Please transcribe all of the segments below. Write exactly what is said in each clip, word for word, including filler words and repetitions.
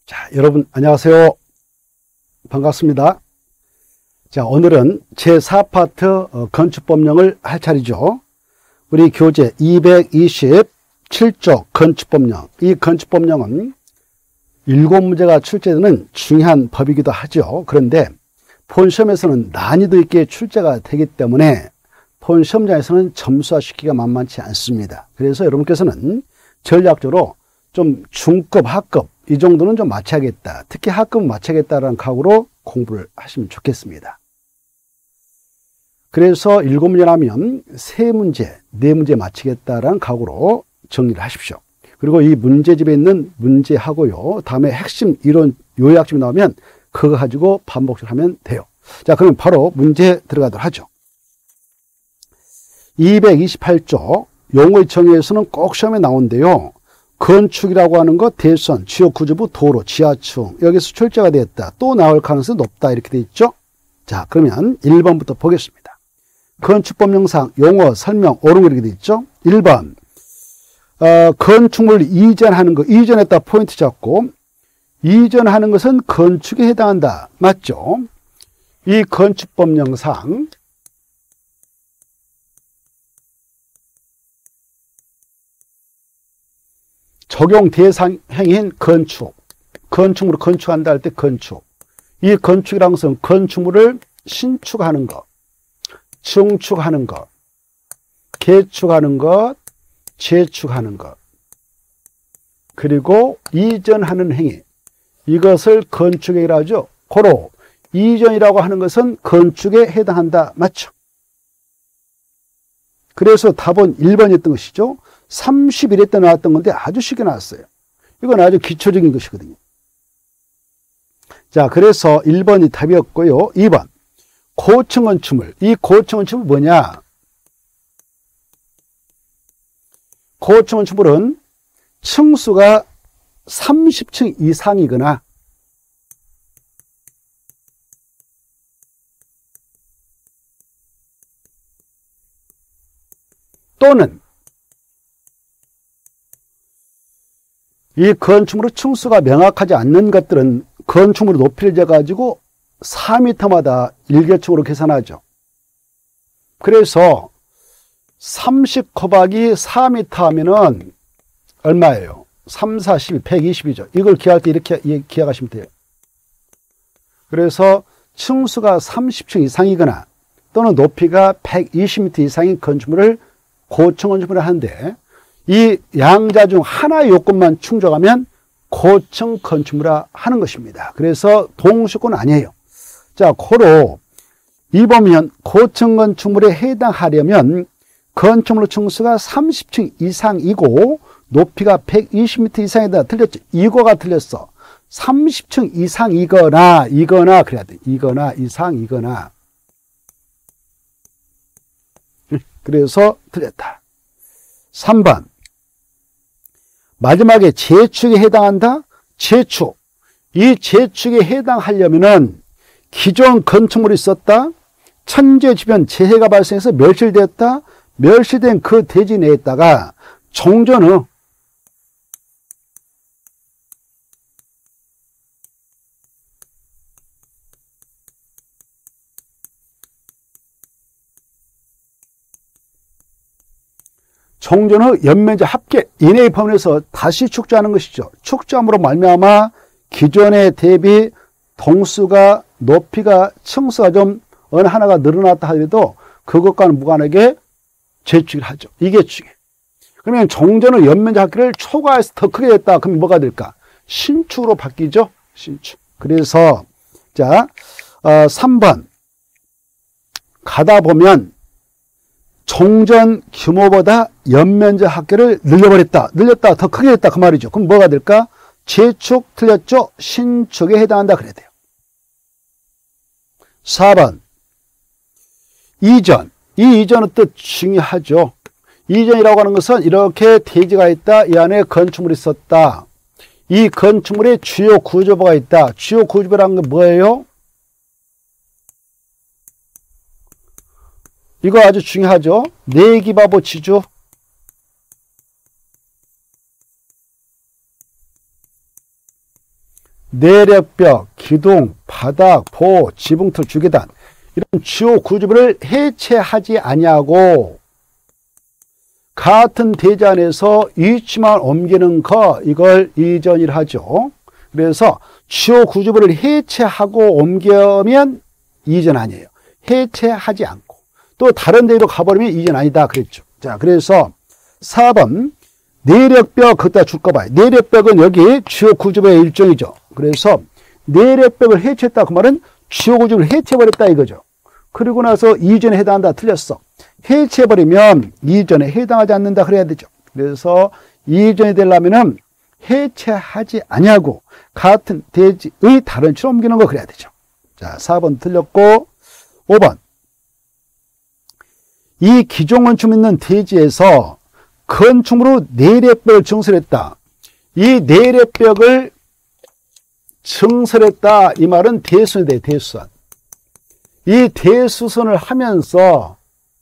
자, 여러분 안녕하세요. 반갑습니다. 자, 오늘은 제사 파트 어, 건축법령을 할 차례죠. 우리 교재 이백이십칠 쪽 건축법령. 이 건축법령은 일곱 문제가 출제되는 중요한 법이기도 하죠. 그런데 본시험에서는 난이도 있게 출제가 되기 때문에 본시험장에서는 점수화시키기가 만만치 않습니다. 그래서 여러분께서는 전략적으로 좀 중급, 하급 이 정도는 좀 맞춰야겠다. 특히 하급은 맞춰야겠다라는 각오로 공부를 하시면 좋겠습니다. 그래서 일곱 문제 나면 세 문제, 네 문제 맞히겠다라는 각오로 정리를 하십시오. 그리고 이 문제집에 있는 문제하고요. 다음에 핵심 이론 요약집이 나오면 그거 가지고 반복을 하면 돼요. 자, 그럼 바로 문제 들어가도록 하죠. 이백이십팔 쪽 용어의 정의에서는 꼭 시험에 나오는데요. 건축이라고 하는 것, 대선, 지역구조부, 도로, 지하층 여기서 출제가 되었다. 또 나올 가능성이 높다 이렇게 돼 있죠. 자, 그러면 일 번부터 보겠습니다. 건축법령상 용어, 설명, 옳은 이렇게 돼 있죠. 일 번 어, 건축물을 이전하는 것, 이전했다 포인트 잡고 이전하는 것은 건축에 해당한다. 맞죠? 이 건축법령상 적용 대상 행위인 건축, 건축물을 건축한다 할 때 건축. 이 건축이라는 것은 건축물을 신축하는 것, 증축하는 것, 개축하는 것, 재축하는 것, 그리고 이전하는 행위. 이것을 건축행위라 하죠. 고로 이전이라고 하는 것은 건축에 해당한다. 맞죠? 그래서 답은 일 번이었던 것이죠. 삼십일 회 때 나왔던 건데 아주 쉽게 나왔어요. 이건 아주 기초적인 것이거든요. 자, 그래서 일 번이 답이었고요. 이 번 고층 건축물. 이 고층 건축물은 뭐냐? 고층 건축물은 층수가 삼십 층 이상이거나 또는 이 건축물의 층수가 명확하지 않는 것들은 건축물의 높이를 재가지고 사 미터마다 일개층으로 계산하죠. 그래서 삼십 곱하기 사 미터 하면은 얼마예요? 삼, 사, 십이, 백이십이죠. 이걸 기할 때 이렇게 기억하시면 돼요. 그래서 층수가 삼십 층 이상이거나 또는 높이가 백이십 미터 이상인 건축물을 고층 건축물을 하는데 이 양자 중 하나의 요건만 충족하면 고층 건축물이라 하는 것입니다. 그래서 동시권은 아니에요. 자, 고로 이 보면 고층 건축물에 해당하려면 건축물 층수가 삼십 층 이상이고 높이가 백이십 미터 이상이다. 틀렸죠? 이거가 틀렸어. 삼십 층 이상이거나 이거나 그래야 돼. 이거나 이상이거나. 그래서 틀렸다. 삼 번 마지막에 재축에 해당한다? 재축. 이 재축에 해당하려면은 기존 건축물이 있었다. 천재지변 재해가 발생해서 멸실되었다. 멸실된 그 대지 내에다가 종전 후 종전 후 연면적 합계 이내의 범위에서 다시 축조하는 것이죠. 축조함으로 말미암아 기존에 대비 동수가 높이가 층수가 좀 어느 하나가 늘어났다 하더라도 그것과는 무관하게 재축을 하죠. 이게 중요해요. 그러면 종전 후 연면적 합계를 초과해서 더 크게 됐다. 그럼 뭐가 될까? 신축으로 바뀌죠. 신축. 그래서 자 어, 삼 번 가다 보면 종전 규모보다 연면적 합계를 늘려버렸다. 늘렸다. 더 크게 했다. 그 말이죠. 그럼 뭐가 될까? 재축 틀렸죠? 신축에 해당한다. 그래야 돼요. 사 번 이전. 이 이전은 또 중요하죠. 이전이라고 하는 것은 이렇게 대지가 있다. 이 안에 건축물이 있었다. 이 건축물에 주요 구조부가 있다. 주요 구조부라는 건 뭐예요? 이거 아주 중요하죠. 내기바보 지주. 내력벽, 기둥, 바닥, 보, 지붕틀, 주계단 이런 주요 구조물을 해체하지 아니하고 같은 대지 안에서 위치만 옮기는 거, 이걸 이전이라 하죠. 그래서 주요 구조물을 해체하고 옮기면 이전 아니에요. 해체하지 않고 또 다른 데로 가버리면 이전 아니다 그랬죠. 자, 그래서 사 번 내력벽, 그따 줄 거 봐요. 내력벽은 여기 주요 구조물의 일종이죠. 그래서 내력벽을 해체했다 그 말은 주요 구조물을 해체해버렸다 이거죠. 그리고 나서 이전에 해당한다 틀렸어. 해체해버리면 이전에 해당하지 않는다 그래야 되죠. 그래서 이전이 되려면은 해체하지 아니하고 같은 대지의 다른 치로 옮기는 거 그래야 되죠. 자, 사 번 틀렸고 오 번 이 기존 건축물 있는 대지에서 건축물로 내력벽을 증설했다. 이 내력벽을 증설했다 이 말은 대수선이 돼. 대수선. 이 대수선을 하면서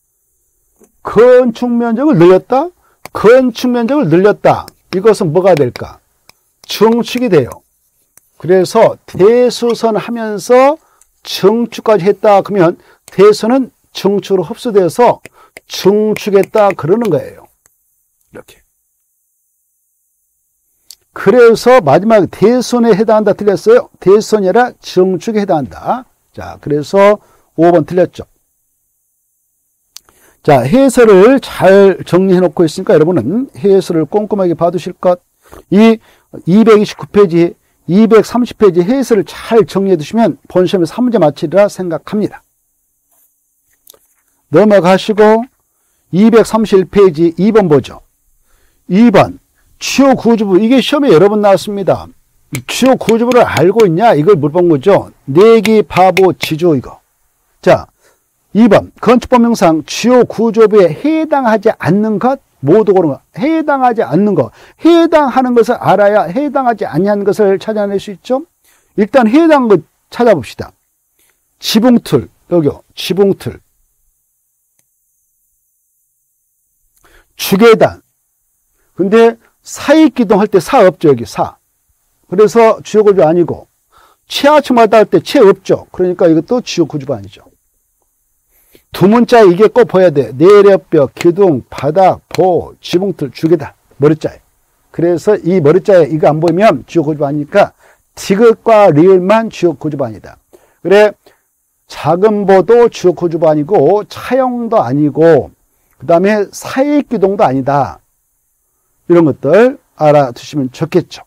건축 면적을 늘렸다? 건축 면적을 늘렸다. 이것은 뭐가 될까? 증축이 돼요. 그래서 대수선 하면서 증축까지 했다. 그러면 대수는 증축으로 흡수돼서 증축했다. 그러는 거예요. 이렇게. 그래서 마지막 대수선에 해당한다. 틀렸어요. 대수선이 아니라 증축에 해당한다. 자, 그래서 오 번 틀렸죠. 자, 해설을 잘 정리해 놓고 있으니까 여러분은 해설을 꼼꼼하게 봐두실 것. 이 이백이십구 페이지, 이백삼십 페이지 해설을 잘 정리해 두시면 본시험에서 한 문제 맞히리라 생각합니다. 넘어가시고 이백삼십일 페이지 이 번 보죠. 이 번 주요 구조부, 이게 시험에 여러 번 나왔습니다. 주요 구조부를 알고 있냐 이걸 물어본 거죠. 내기, 바보, 지조 이거. 자, 이 번 건축법령상 주요 구조부에 해당하지 않는 것 모두 고른 것. 해당하지 않는 것. 해당하는 것을 알아야 해당하지 아니하는 것을 찾아낼 수 있죠. 일단 해당한 것 찾아봅시다. 지붕틀, 여기요. 지붕틀. 주계단. 근데 사익기둥 할 때 사 없죠. 여기 사. 그래서 주요 구조부 아니고 최하층마다 할 때 최 없죠. 그러니까 이것도 주요 구조부 아니죠. 두 문자에 이게 꼭 보여야 돼. 내력벽, 기둥, 바닥, 보, 지붕틀, 주계단. 머리자에. 그래서 이 머리자에 이거 안 보이면 주요 구조부 아니니까 디귿과 리을만 주요 구조부 아니다. 그래, 작은 보도 주요 구조부 아니고 차형도 아니고 그 다음에 사익기둥도 아니다. 이런 것들 알아두시면 좋겠죠.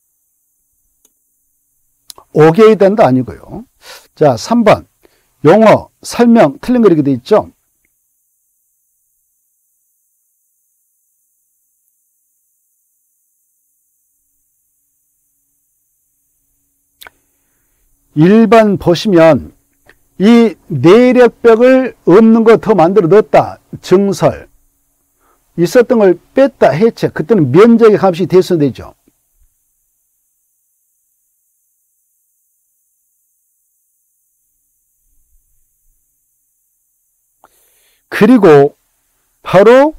오개이단도 아니고요. 자, 삼 번 용어, 설명, 틀린 거 이렇게 돼 있죠. 일 번 보시면 이 내력벽을 없는 거 더 만들어 넣었다. 증설. 있었던 걸 뺐다. 해체. 그때는 면적의 값이 대수되죠. 그리고 바로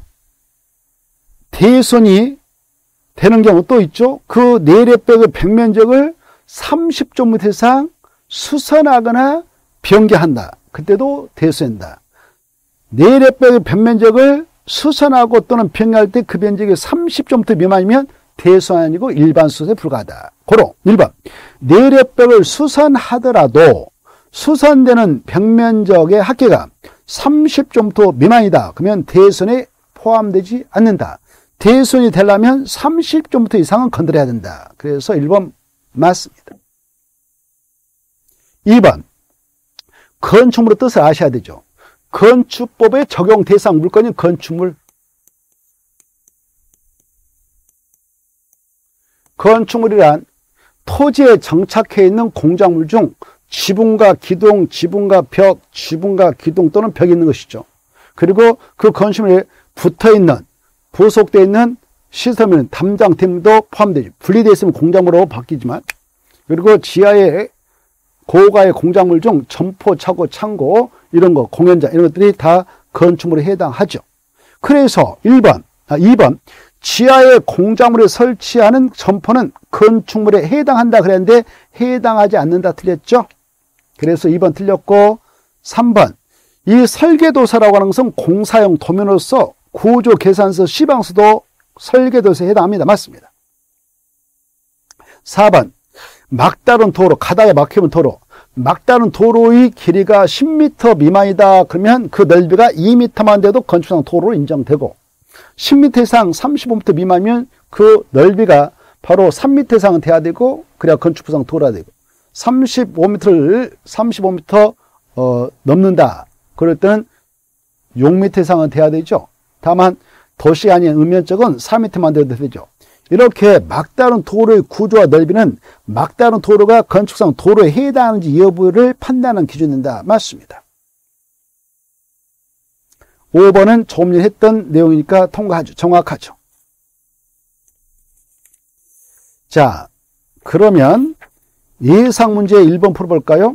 대손이 되는 경우 또 있죠. 그 내력벽의 벽면적을 삼십 제곱미터 이상 수선하거나 변개한다. 그때도 대수한다. 내력벽의 벽면적을 수선하고 또는 변개할 때 그 면적이 삼십 제곱미터 미만이면 대수 아니고 일반 수선에 불과하다. 고로 일 번 내력벽을 수선하더라도 수선되는 벽면적의 합계가 삼십 제곱미터 미만이다. 그러면 대손에 포함되지 않는다. 대손이 되려면 삼십 제곱미터 이상은 건드려야 된다. 그래서 일 번 맞습니다. 이 번 건축물의 뜻을 아셔야 되죠. 건축법의 적용 대상 물건인 건축물. 건축물이란 토지에 정착해 있는 공작물 중 지붕과 기둥, 지붕과 벽, 지붕과 기둥 또는 벽이 있는 것이죠. 그리고 그 건축물에 붙어있는, 부속되어 있는 시설물, 담장 등도 포함되죠. 분리되어 있으면 공작물로 바뀌지만, 그리고 지하에 고가의 공작물 중 점포, 차고, 창고, 이런 거, 공연장, 이런 것들이 다 건축물에 해당하죠. 그래서 일 번, 아, 이 번, 지하에 공작물에 설치하는 점포는 건축물에 해당한다 그랬는데 해당하지 않는다 틀렸죠. 그래서 이 번 틀렸고, 삼 번 이 설계도서라고 하는 것은 공사용 도면으로서 구조 계산서 시방서도 설계도서에 해당합니다. 맞습니다. 사 번 막다른 도로, 가다에 막히면 도로, 막다른 도로의 길이가 십 미터 미만이다 그러면 그 넓이가 이 미터만 돼도 건축상 도로로 인정되고, 십 미터 이상 삼십오 미터 미만이면 그 넓이가 바로 삼 미터 이상은 돼야 되고, 그래야 건축부상 도로가 되고, 삼십오 미터를 삼십오 미터 어, 넘는다 그럴 때는 육 미터 이상은 돼야 되죠. 다만 도시 아닌 읍면적은 사 미터만 돼도 되죠. 이렇게 막다른 도로의 구조와 넓이는 막다른 도로가 건축상 도로에 해당하는지 여부를 판단하는 기준입니다. 맞습니다. 오 번은 조금 전에 했던 내용이니까 통과하죠. 정확하죠. 자, 그러면 예상 문제 일 번 풀어볼까요?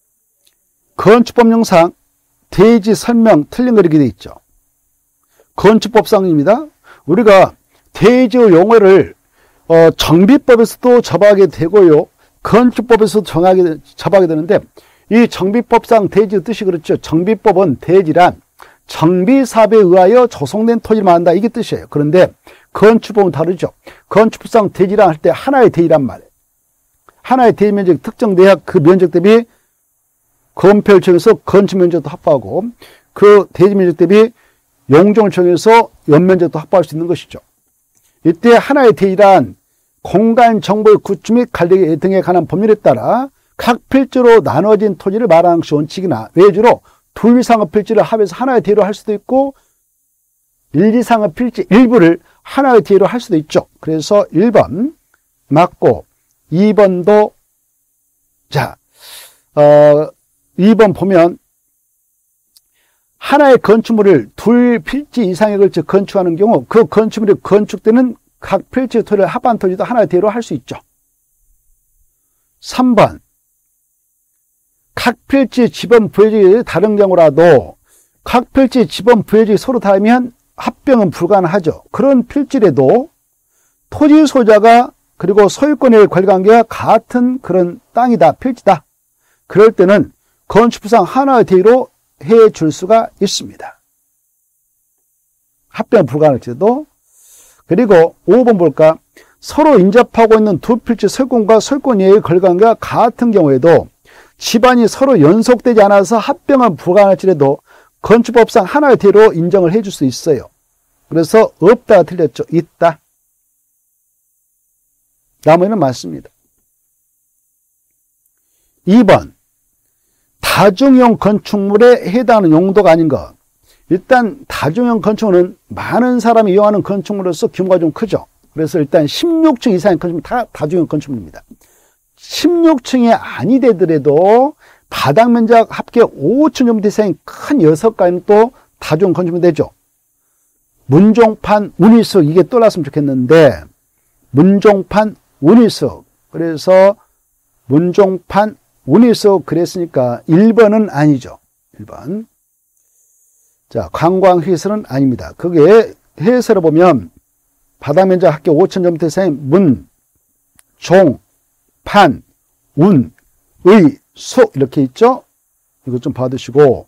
건축법령상 대지 설명 틀린 거 이렇게 되어 있죠. 건축법상입니다. 우리가 대지의 용어를 어, 정비법에서도 접하게 되고요, 건축법에서도 정하게, 접하게 되는데, 이 정비법상 대지의 뜻이 그렇죠. 정비법은 대지란 정비사업에 의하여 조성된 토지를 말한다, 이게 뜻이에요. 그런데 건축법은 다르죠. 건축법상 대지란 할 때 하나의 대지란 말이에요. 하나의 대지 면적이 특정돼야 그 면적 대비 건폐를 정해서 건축 면적도 확보하고, 그 대지 면적 대비 용적을 정해서 연면적도 확보할 수 있는 것이죠. 이때 하나의 대지란 공간 정보의 구축 및 관리 등에 관한 법률에 따라 각 필지로 나눠진 토지를 말하는 것이 원칙이나, 외주로 둘 이상의 필지를 합해서 하나의 대지로 할 수도 있고, 일 이상의 필지 일부를 하나의 대지로 할 수도 있죠. 그래서 일 번 맞고, 이 번도, 자, 어, 이 번 보면, 하나의 건축물을 둘 필지 이상에 걸쳐 건축하는 경우, 그 건축물이 건축되는 각 필지 토지를 합한 토지도 하나의 대지로 할 수 있죠. 삼 번 각 필지 지번 부여지이 다른 경우라도 각 필지 지번 부여지이 서로 다르면 합병은 불가능하죠. 그런 필지라도 토지 소유자가 그리고 소유권의 권리관계가 같은 그런 땅이다, 필지다. 그럴 때는 건축법상 하나의 대지로 해 줄 수가 있습니다. 합병 불가능할지도. 그리고 오 번 볼까? 서로 인접하고 있는 두 필지 소유권과 소유권 이외의 권리관계가 같은 경우에도 집안이 서로 연속되지 않아서 합병은 불가능할지라도 건축법상 하나의 대지로 인정을 해줄 수 있어요. 그래서 없다가 틀렸죠. 있다. 나머지는 맞습니다. 이 번 다중용 건축물에 해당하는 용도가 아닌 것. 일단 다중용 건축물은 많은 사람이 이용하는 건축물로서 규모가 좀 크죠. 그래서 일단 십육 층 이상의 건축물 다 다중용 건축물입니다. 십육 층이 아니 되더라도 바닥 면적 합계 오 층 정도 이상의 큰 여섯 가지는 또 다중용 건축물이 되죠. 문종판, 운일석, 이게 떠났으면 좋겠는데, 문종판, 운일석. 그래서 문종판, 운일석 그랬으니까 일 번은 아니죠. 일 번. 자, 관광시설은 아닙니다. 그게 해설을 보면 바닥 면적 합계 오천 정도 이상의 문, 종, 판, 운, 의, 소 이렇게 있죠. 이거 좀 봐두시고,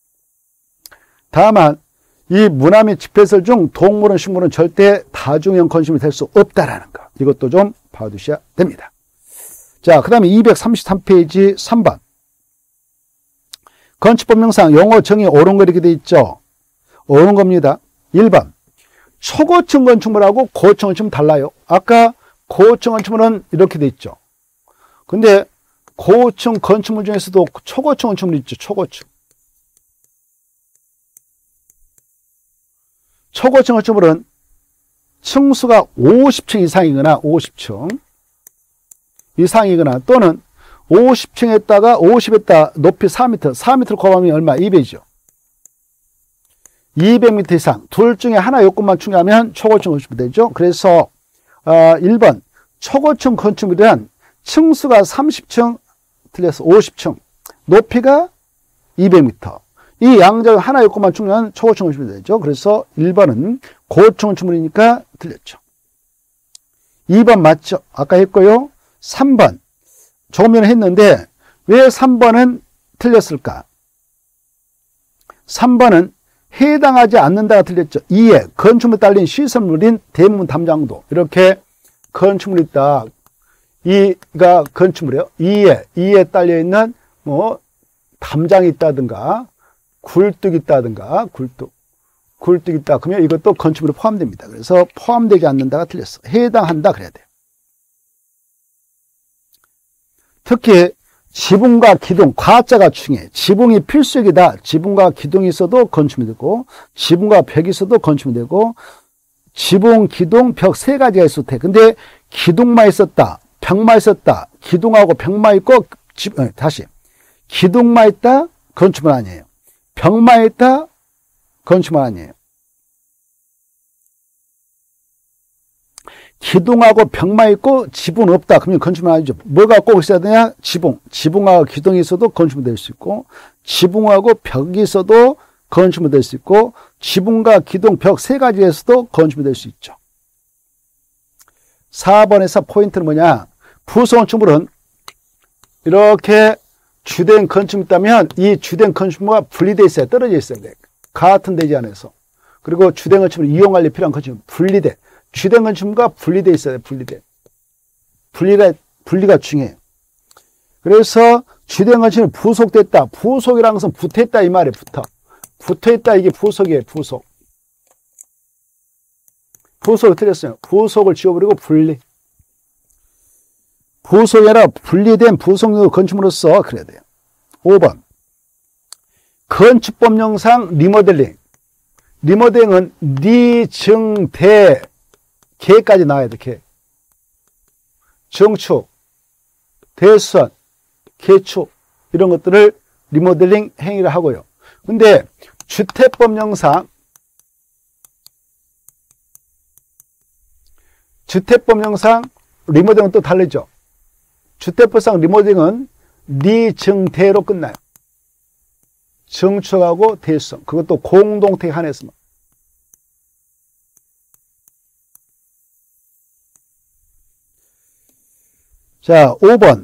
다만 이 문화 및 집회설 중 동물원, 식물은 절대 다중형 건축물이 될 수 없다라는 거, 이것도 좀 봐두셔야 됩니다. 자, 그 다음에 이백삼십삼 페이지 삼 번. 건축법령상 용어 정의 옳은 거 이렇게 돼 있죠. 옳은 겁니다. 일 번. 초고층 건축물하고 고층 건축물은 달라요. 아까 고층 건축물은 이렇게 돼 있죠. 근데 고층 건축물 중에서도 초고층 건축물이 있죠. 초고층. 초고층 건축물은 층수가 오십 층 이상이거나 오십 층 이상이거나 또는 오십 층에다가 오십에다가 높이 사 미터, 사 미터를 곱하면 얼마? 이백이죠. 이백 미터 이상, 둘 중에 하나 요건만 충족하면 초고층 건축물이 되죠. 그래서 어, 일 번 초고층 건축물이란 층수가 삼십 층, 틀려서 오십 층, 높이가 이백 미터, 이 양자가 하나 있고만 충분한 초고층 건축물이 되죠. 그래서 일 번은 고층 건축물이니까 틀렸죠. 이 번 맞죠? 아까 했고요. 삼 번 조금 전에 했는데 왜 삼 번은 틀렸을까? 삼 번은 해당하지 않는다가 틀렸죠. 이에 건축물에 딸린 시설물인 대문 담장도 이렇게 건축물이 있다. 이가 건축물이에요. 이에 이에 딸려 있는 뭐 담장이 있다든가 굴뚝이 있다든가 굴뚝 굴뚝이 있다. 그러면 이것도 건축물에 포함됩니다. 그래서 포함되지 않는다가 틀렸어. 해당한다 그래야 돼요. 특히 지붕과 기둥, 과자가 중요해. 지붕이 필수적이다. 지붕과 기둥이 있어도 건축물이 되고 지붕과 벽이 있어도 건축물이 되고 지붕, 기둥, 벽 세 가지가 있어도 돼. 근데 기둥만 있었다. 벽만 있었다. 기둥하고 벽만 있고 지, 다시 기둥만 있다. 건축물 아니에요. 벽만 있다. 건축물 아니에요. 기둥하고 벽만 있고 지붕은 없다. 그러면 건축물 아니죠. 뭐가 꼭 있어야 되냐? 지붕. 지붕하고 기둥이 있어도 건축물 될 수 있고 지붕하고 벽이 있어도 건축물 될 수 있고 지붕과 기둥, 벽 세 가지에서도 건축물 될 수 있죠. 사 번에서 포인트는 뭐냐? 부수 건축물은 이렇게 주된 건축물이 있다면 이 주된 건축물과 분리되어 있어야 떨어져 있어야 돼. 같은 대지 안에서. 그리고 주된 건축물을 이용할 필요한 건축물 분리돼. 주된 건축물과 분리되어 있어야 돼. 분리돼. 분리가, 분리가 중요해. 그래서 주된 건축물이 부속됐다. 부속이라는 것은 붙어있다 이 말이에요. 붙어. 붙어있다 이게 부속이에요. 부속. 부속을 틀렸어요. 부속을 지워버리고 분리. 부속이 아니라 분리된 부속용 건축물로서 그래야 돼요. 오 번. 건축법령상 리모델링. 리모델링은 리, 증, 대, 개까지 나와야 돼. 개. 정축, 대수선, 개축 이런 것들을 리모델링 행위를 하고요. 근데 주택법령상 주택법령상 리모델링은 또 다르죠. 주택법상 리모델링은 리, 증, 대로 끝나요. 정축하고 대수선 그것도 공동택 한해서만. 자, 오 번.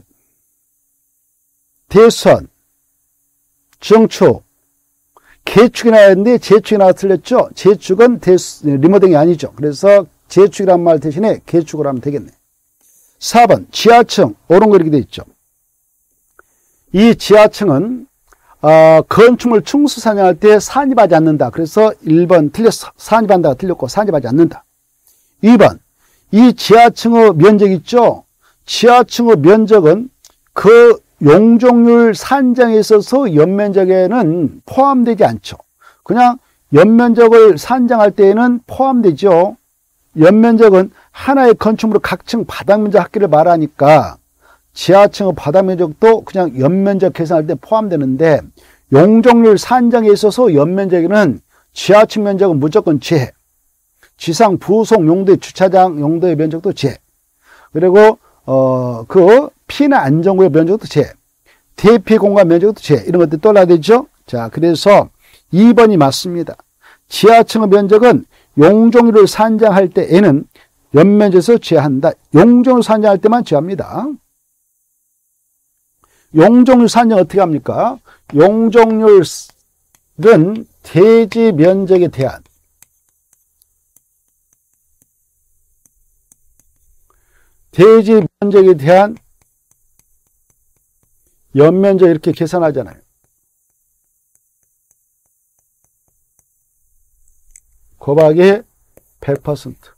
대수선, 정축, 개축이 나왔는데 재축이 나와 틀렸죠? 재축은 대수, 리모델링이 아니죠. 그래서 재축이란 말 대신에 개축을 하면 되겠네. 사 번. 지하층. 옳은 거 이렇게 돼 있죠. 이 지하층은 어, 건축물 충수 산정할 때 산입하지 않는다. 그래서 일 번 틀렸어. 산입한다가 틀렸고 산입하지 않는다. 이 번. 이 지하층의 면적 있죠? 지하층의 면적은 그 용적률 산정에 있어서 연면적에는 포함되지 않죠. 그냥 연면적을 산정할 때에는 포함되죠. 연면적은 하나의 건축물의 각층 바닥면적 합계를 말하니까 지하층의 바닥면적도 그냥 연면적 계산할 때 포함되는데 용적률 산정에 있어서 연면적에는 지하층 면적은 무조건 제해. 지상 부속 용도의 주차장 용도의 면적도 제해. 그리고 어, 그 피나 안전구역 면적도 제해. 대피 공간 면적도 제해. 이런 것들이 떠나야 되죠. 자, 그래서 이 번이 맞습니다. 지하층의 면적은 용적률을 산정할 때에는 연면적에서 제한다. 용적률 산정할 때만 제합니다. 용적률 산정 어떻게 합니까? 용적률은 대지 면적에 대한 대지 면적에 대한 연면적 이렇게 계산하잖아요. 곱하기 백 퍼센트.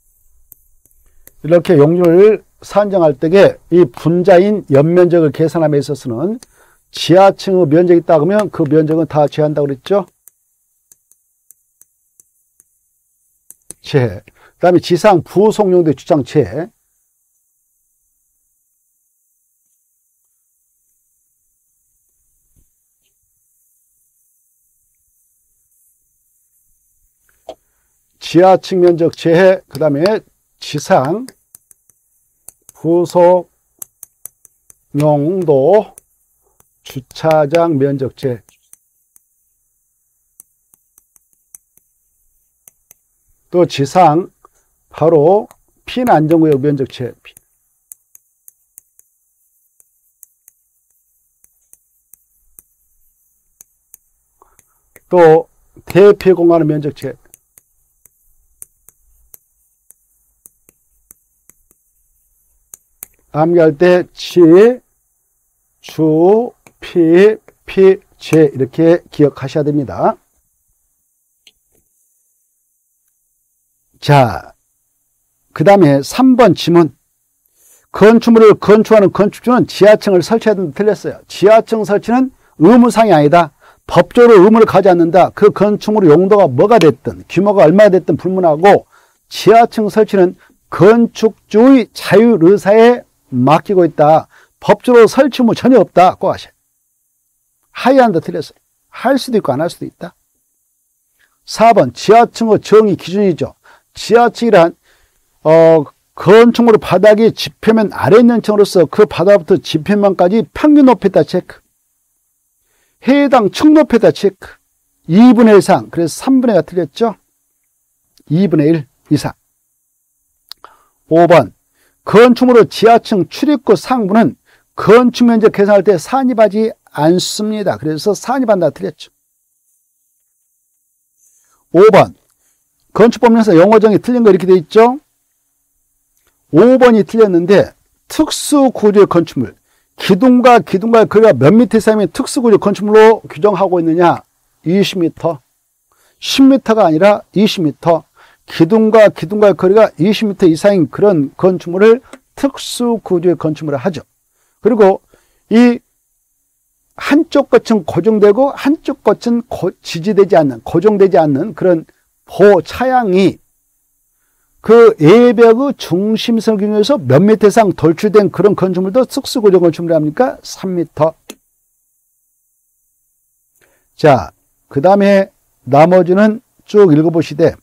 이렇게 용적률을 산정할 때에 이 분자인 연면적을 계산함에 있어서는 지하층의 면적이 있다 그러면 그 면적은 다 제한다고 그랬죠? 제해. 그 다음에 지상 부속 용도의 주장 제해. 지하층 면적 제해, 그 다음에 지상 부속 용도 주차장 면적 제해. 또 지상 바로 P는 안전구역 면적체 P. 또 대피 공간의 면적체 암기할 때 치, 주, 피, 피, 제 이렇게 기억하셔야 됩니다. 자, 그 다음에 삼 번 지문. 건축물을 건축하는 건축주는 지하층을 설치해야 된다. 틀렸어요. 지하층 설치는 의무사항이 아니다. 법적으로 의무를 가지 않는다. 그 건축물의 용도가 뭐가 됐든 규모가 얼마나 됐든 불문하고 지하층 설치는 건축주의 자율의사에 맡기고 있다. 법적으로 설치 의무 전혀 없다. 꼭 아셔야 돼요. 하이한다. 틀렸어요. 할 수도 있고 안 할 수도 있다. 사 번 지하층의 정의 기준이죠. 지하층이란 어, 건축물 바닥이 지표면 아래 있는 층으로서 그 바닥부터 지표면까지 평균 높이에다 체크. 해당 층 높이에다 체크. 이분의 일 이상. 그래서 삼분의 일가 틀렸죠. 이분의 일 이상. 오 번 건축물의 지하층 출입구 상부는 건축 면적 계산할 때 산입하지 않습니다. 그래서 산입한다. 틀렸죠. 오 번 건축법령에서 용어정의 틀린 거 이렇게 돼 있죠. 오 번이 틀렸는데 특수구조의 건축물, 기둥과 기둥과의 거리가 몇 미터 이상이면 특수구조 건축물로 규정하고 있느냐. 이십 미터. 십 미터가 아니라 이십 미터. 기둥과 기둥과의 거리가 이십 미터 이상인 그런 건축물을 특수구조의 건축물을 하죠. 그리고 이 한쪽 끝은 고정되고 한쪽 끝은 고, 지지되지 않는, 고정되지 않는 그런 보 차양이 그 예벽의 중심선을 기준해서 몇 미터 이상 돌출된 그런 건축물도 특수구조 건축물이 합니까? 삼 미터. 자, 그 다음에 나머지는 쭉 읽어보시되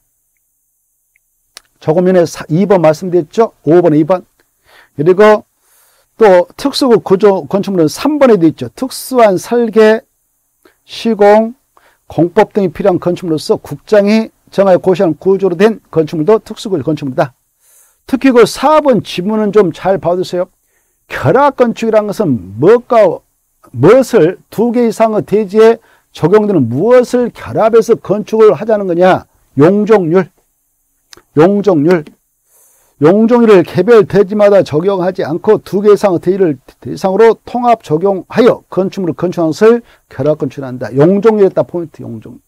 조금 전에 이 번 말씀드렸죠? 오 번, 이 번. 그리고 또 특수구조 건축물은 삼 번에 되어 있죠. 특수한 설계, 시공, 공법 등이 필요한 건축물로서 국장이 정하여 고시한 구조로 된 건축물도 특수구조 건축물이다. 특히 그 사 번 지문은 좀 잘 봐두세요. 결합건축이라는 것은 무엇과 무엇을 두 개 이상의 대지에 적용되는 무엇을 결합해서 건축을 하자는 거냐. 용적률. 용적률. 용적률을 개별 대지마다 적용하지 않고 두 개 이상의 대지를 대상으로 통합 적용하여 건축물을 건축하는 것을 결합건축한다. 용적률에 따라 포인트. 용적률.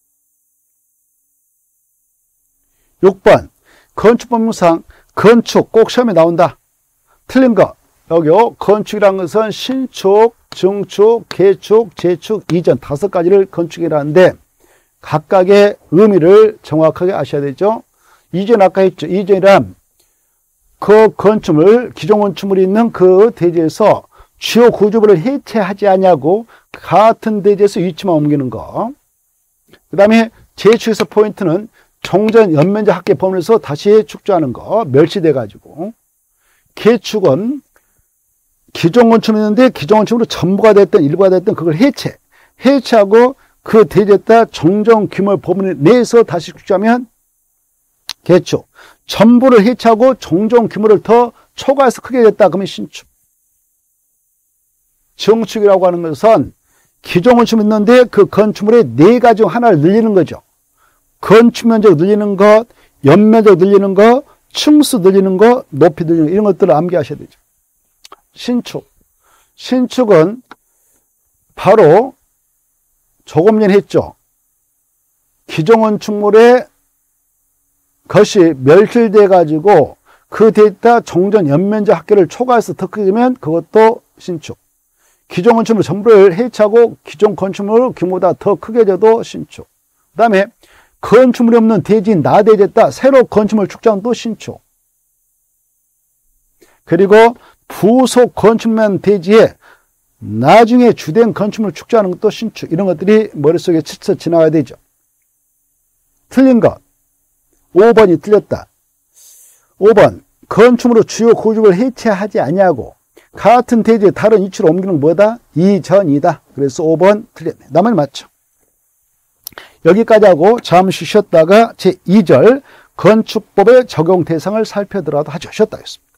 육 번 건축법령상 건축 꼭 시험에 나온다. 틀린 거. 여기요. 건축이라는 것은 신축, 증축, 개축, 재축, 이전 다섯 가지를 건축이라는데 각각의 의미를 정확하게 아셔야 되죠. 이전 아까 했죠. 이전이란 그 건축물, 기존 건축물이 있는 그 대지에서 주요 구조물을 해체하지 않냐고 같은 대지에서 위치만 옮기는 거. 그 다음에 재축에서 포인트는 정전 연면적 합계 범위에서 다시 축조하는 거, 멸시돼 가지고. 개축은 기존 건축물이 있는데 기존 건축물로 전부가 됐든 일부가 됐든 그걸 해체, 해체하고 그 대지에 따라 정정 규모 범위 내에서 다시 축조하면 개축. 전부를 해체하고 정정 규모를 더 초과해서 크게 됐다 그러면 신축. 증축이라고 하는 것은 기존 건축물이 있는데 그 건축물의 네 가지 중 하나를 늘리는 거죠. 건축 면적 늘리는 것, 연면적 늘리는 것, 층수 늘리는 것, 높이 늘리는 것, 이런 것들을 암기하셔야 되죠. 신축. 신축은 바로 조금 전에 했죠. 기존 건축물의 것이 멸실돼 가지고 그 데이터 정전 연면적 합계를 초과해서 더 크게 되면 그것도 신축. 기존 건축물 전부를 해체하고 기존 건축물 규모보다 더 크게 돼도 신축. 그 다음에 건축물이 없는 대지인 나대지에다 새로 건축물 축조하는 또 신축. 그리고 부속 건축물 대지에 나중에 주된 건축물 축조하는 것도 신축. 이런 것들이 머릿속에 스쳐 지나가야 되죠. 틀린 것. 오 번이 틀렸다. 오 번 건축물의 주요 구조를 해체하지 아니하고 같은 대지에 다른 위치로 옮기는 뭐다? 이전이다. 그래서 오 번 틀렸네. 나머지 맞죠. 여기까지 하고 잠시 쉬었다가 제이 절 건축법의 적용 대상을 살펴더라도 하셨다 했습니다.